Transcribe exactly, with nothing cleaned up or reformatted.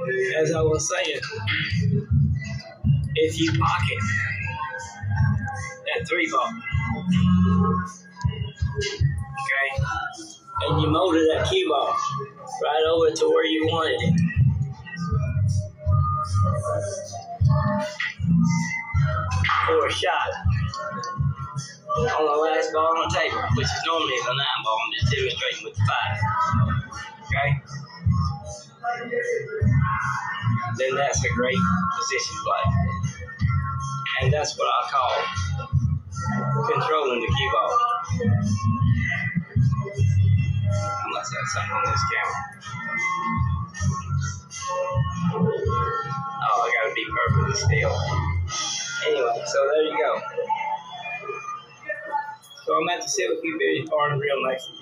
as I was saying, if you pocket that three ball, okay, and you motor that cue ball right over to where you wanted it, for a shot on the last ball on the table, which is normally the nine ball. I'm just demonstrating with the five. Okay? Then that's a great position play. And that's what I call controlling the cue ball. Unless that's something on this camera. Oh, I gotta be perfectly still. Anyway, so there you go. So I'm at the Silky Berry Farm real nice.